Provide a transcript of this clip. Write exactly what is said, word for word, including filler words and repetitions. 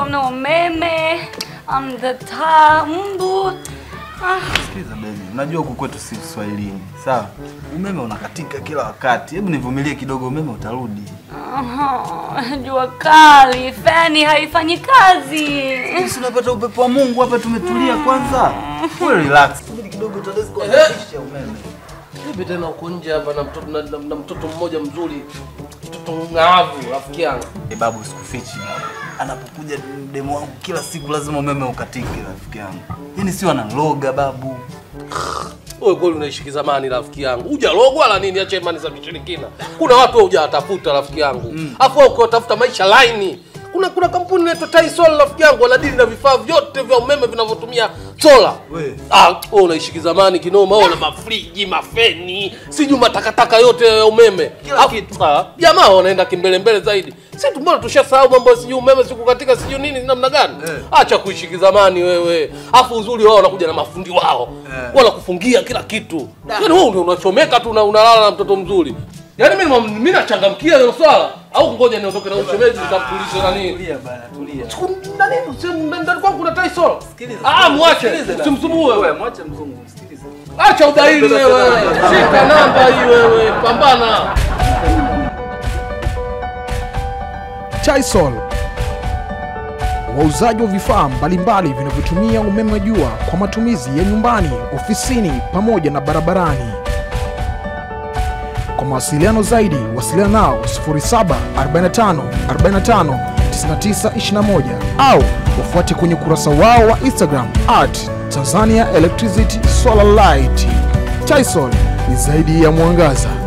hamna umeme, hamna taa, mbu. Ah. Sikiliza baby, unajua huku kwetu si Swahilini, sawa? Umeme unakatika kila wakati. Hebu nivumilie kidogo, umeme utarudi. Aha, jua kali, fani haifanyi kazi. Sisi tunapata upepo wa Mungu hapa, tumetulia kwanza. Wewe relax. Subiri kidogo utaweza kuanzisha umeme. Nipi tena uko nje hapa na mtoto na, na, na mtoto mmoja mzuri. Mtoto ng'avu rafiki yangu. Eh babu, sikufichi babu. Anapokuja demo wangu kila siku lazima umeme ukatike rafiki yangu. Yaani si wanaloga babu. Wewe kweli unaishi kizamani rafiki yangu. Hujalogwa wala nini, acha imani za kishirikina. Kuna watu hujatafuta rafiki yangu. Afu mm. ukitafuta maisha line. Kuna kuna kampuni inaitwa Tysol rafiki yangu, wanadili na vifaa vyote vya umeme vinavyotumia sola. Wewe ah, wewe unaishi kizamani kinoma, wewe na mafriji, mafeni, sijui matakataka yote ya umeme. Kila kitu. Ah, jamaa wanaenda kimbele mbele zaidi. Sisi mbona tushasahau mambo sijui umeme siku katika sijui nini namna gani? Eh. Acha kuishi kizamani wewe. Afu uzuri wao wanakuja na mafundi wao. Eh. Wanakufungia kila kitu. Yaani wewe unachomeka tu na unalala na mtoto mzuri. Yaani mimi mimi nachangamkia hilo swala au ngoja niondoke na ushemeji nitakuuliza na nini? Tulia bana, tulia. Ndani useme ndani kwangu kuna Tysol. Sikiliza. Ah, mwache. Usimsumbue wewe, mwache Mzungu, sikiliza. Acha ubaili wewe. Shika namba hii wewe, pambana. Tysol, wauzaji wa vifaa mbalimbali vinavyotumia umeme wa jua kwa matumizi ya nyumbani, ofisini pamoja na barabarani. Kwa mawasiliano zaidi, wasiliana nao sifuri saba arobaini na tano arobaini na tano tisini na tisa ishirini na moja au wafuate kwenye ukurasa wao wa Instagram at Tanzania Electricity Solar Light. Tysol ni zaidi ya mwangaza.